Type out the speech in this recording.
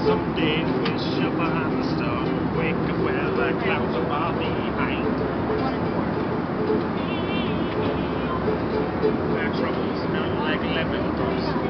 Someday wish upon a star, wake up where the clouds are far behind. Where troubles smell like lemon drops.